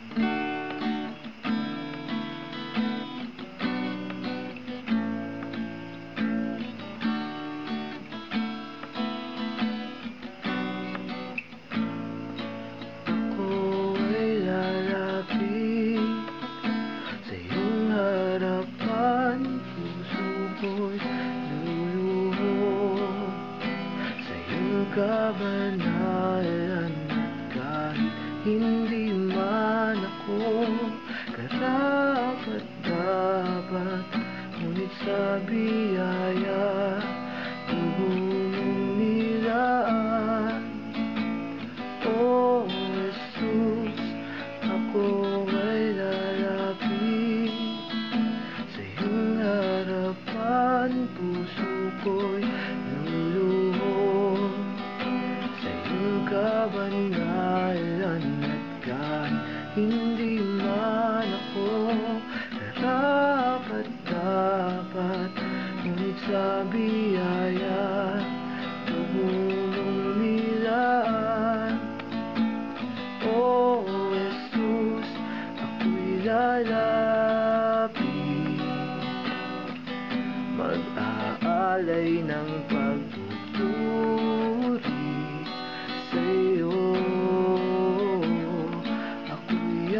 Kabanalan at kahit hindi man ako karapat-dapat, ngunit sa biyaya mong nilaan. O Jesus, ako ay lalapit sa iyong harapan, puso ko'y luluhod kabanalan at kahit hindi man ako karapat-dapat, ngunit sa biyaya mong nilaan. O Jesus, ako'y lalapit, mag-aalay ng pagpupuri sa'yo. Ako'y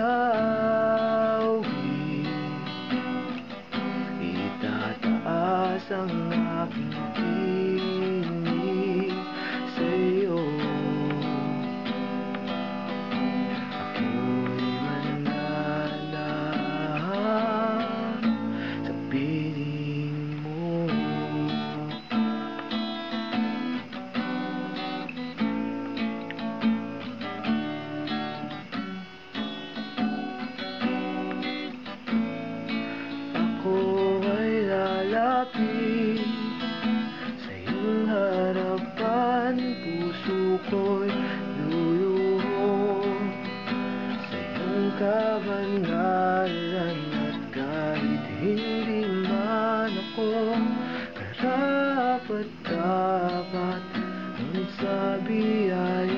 awi, itataas ang aking tinig sa'yo. Ako'y manalang sa piling mo. Lalapit sa iyong harapan, puso ko'y luluhod sa iyong kabanalan at kahit hindi man ako karapat-dapat, ngunit sa biyaya